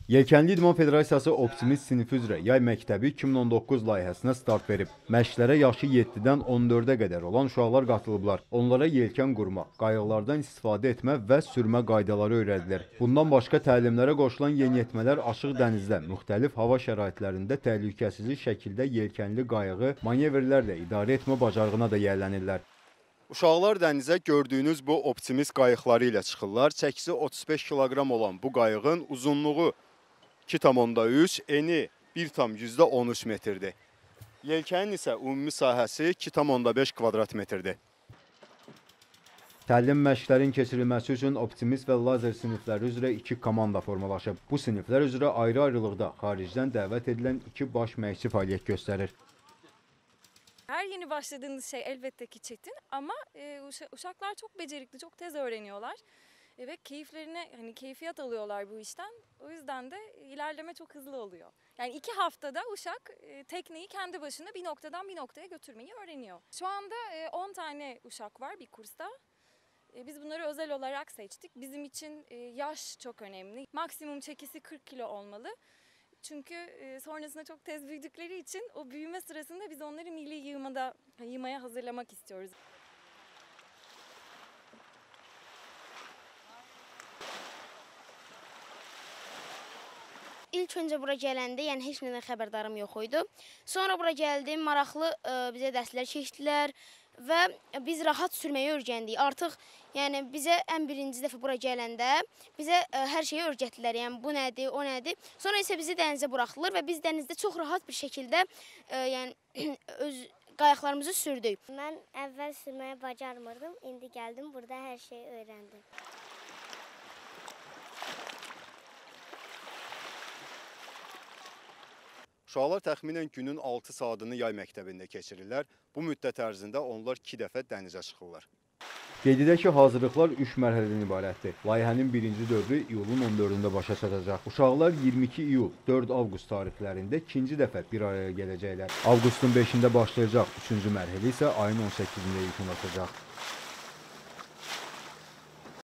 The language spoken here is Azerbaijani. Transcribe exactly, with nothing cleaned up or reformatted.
Yelkənli İdman Federasiyası Optimist sinifi üzrə yay məktəbi iki min on doqquz layihəsinə start verib. Məşqlərə yaşı yeddidən on dördə qədər olan uşaqlar qatılıblar. Onlara yelkən qurma, qayıqlardan istifadə etmə və sürmə qaydaları öyrədilir. Bundan başqa təlimlərə qoşulan yeniyetmələr açıq dənizdə, müxtəlif hava şəraitlərində təhlükəsiz şəkildə yelkənli qayığı manevrlərlə idarə etmə bacarığına da yiyələnirlər. Uşaqlar dənizə gördüyünüz bu optimist qayıqları ilə çıxırlar. Çəkisi otuz beş kiloqram olan bu qayığın uzunluğu iki tam onda üç, eni bir tam yüzdə on üç metrdir. Yelkənin isə ümumi sahəsi iki tam onda beş kvadrat metrdir. Təlim məşqlərin keçirilməsi üçün optimist və lazer sinifləri üzrə iki komanda formalaşıb. Bu siniflər üzrə ayrı-ayrılıqda xaricdən dəvət edilən iki baş məşqçi fəaliyyət göstərir. Her yeni başladığınız şey elbette ki çetin ama e, uşaklar çok becerikli, çok tez öğreniyorlar e, ve keyiflerine hani keyfiyat alıyorlar bu işten. O yüzden de ilerleme çok hızlı oluyor. Yani iki haftada uşak e, tekneyi kendi başına bir noktadan bir noktaya götürmeyi öğreniyor. Şu anda e, on tane uşak var bir kursta. E, biz bunları özel olarak seçtik. Bizim için e, yaş çok önemli. Maksimum çekisi kırk kilo olmalı. Çünkü sonrasında çok tez büyüdükleri için o büyüme sırasında biz onları milli yığmada, yığmaya hazırlamak istiyoruz. İlk öncə bura gələndə, yəni heç nədən xəbərdarım yox idi. Sonra bura gəldim, maraqlı ə, bizə dərslər keçdilər və biz rahat sürməyi öyrəndik. Artıq yəni bizə ən birinci dəfə bura gələndə bizə ə, hər şeyi öyrətdilər. Yəni bu nədir, o nədir. Sonra isə bizi dənizə buraxılır və biz dənizdə çox rahat bir şəkildə ə, yəni öz qayıqlarımızı sürdük. Mən əvvəl sürməyi bacarmırdım. İndi gəldim, burada hər şeyi öyrəndim. Uşaqlar təxminən günün altı saatını yay məktəbində keçirirlər. Bu müddət ərzində onlar iki dəfə dənizə çıxırlar. Qeyd edək ki, hazırlıqlar üç mərhələdən ibarətdir. Layihənin birinci dövrü iyulun on dördündə başa çatacaq. Uşaqlar iyirmi iki iyul, dörd avqust tarixlərində ikinci dəfə bir araya gələcəklər. Avqustun beşində başlayacaq üçüncü mərhələ isə ayın on səkkizində yekunlaşacaq.